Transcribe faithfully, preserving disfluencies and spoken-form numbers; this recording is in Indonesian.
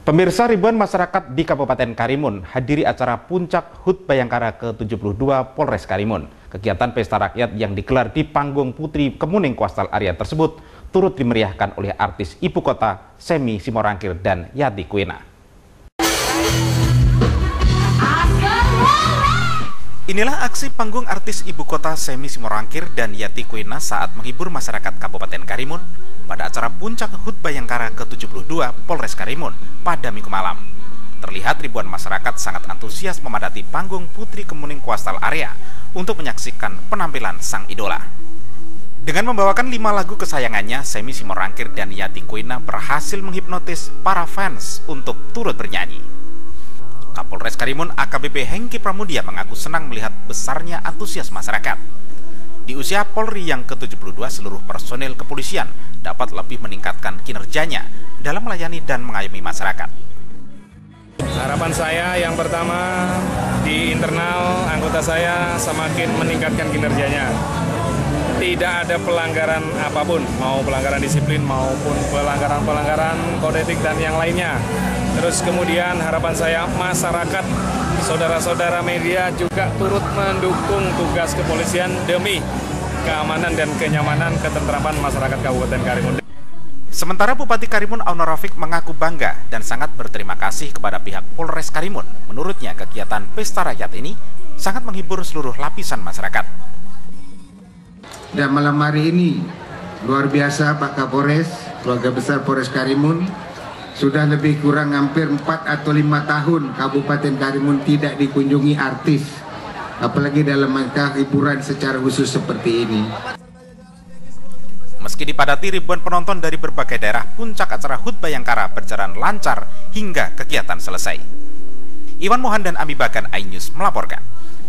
Pemirsa, ribuan masyarakat di Kabupaten Karimun hadiri acara Puncak H U T Bayangkara ke tujuh puluh dua Polres Karimun. Kegiatan pesta rakyat yang digelar di panggung Putri Kemuning Coastal Area tersebut turut dimeriahkan oleh artis ibu kota Semi Simorangkir dan Yati Kuena. Inilah aksi panggung artis ibu kota Semi Simorangkir dan Yati Kuena saat menghibur masyarakat Kabupaten Karimun pada acara Puncak H U T Bayangkara ke tujuh puluh dua Polres Karimun pada Minggu malam. Terlihat ribuan masyarakat sangat antusias memadati panggung Putri Kemuning Coastal Area untuk menyaksikan penampilan sang idola. Dengan membawakan lima lagu kesayangannya, Semi Simorangkir dan Yati Kuena berhasil menghipnotis para fans untuk turut bernyanyi. Kapolres Karimun A K B P Hengki Pramudia mengaku senang melihat besarnya antusias masyarakat. Di usia Polri yang ke tujuh puluh dua, seluruh personel kepolisian dapat lebih meningkatkan kinerjanya dalam melayani dan mengayomi masyarakat. Harapan saya yang pertama, di internal anggota saya semakin meningkatkan kinerjanya. Tidak ada pelanggaran apapun, mau pelanggaran disiplin maupun pelanggaran-pelanggaran kode etik dan yang lainnya. Terus kemudian harapan saya masyarakat, saudara-saudara media juga turut mendukung tugas kepolisian demi keamanan dan kenyamanan ketentraman masyarakat Kabupaten Karimun. Sementara Bupati Karimun Auno Rafiq mengaku bangga dan sangat berterima kasih kepada pihak Polres Karimun. Menurutnya kegiatan pesta rakyat ini sangat menghibur seluruh lapisan masyarakat. Dan malam hari ini luar biasa Pak Kapolres, keluarga besar Polres Karimun, sudah lebih kurang hampir empat atau lima tahun Kabupaten Karimun tidak dikunjungi artis, apalagi dalam rangka hiburan secara khusus seperti ini. Meski dipadati ribuan penonton dari berbagai daerah, puncak acara H U T Bayangkara berjalan lancar hingga kegiatan selesai. Iwan Mohan dan Ami Bagan, iNews melaporkan.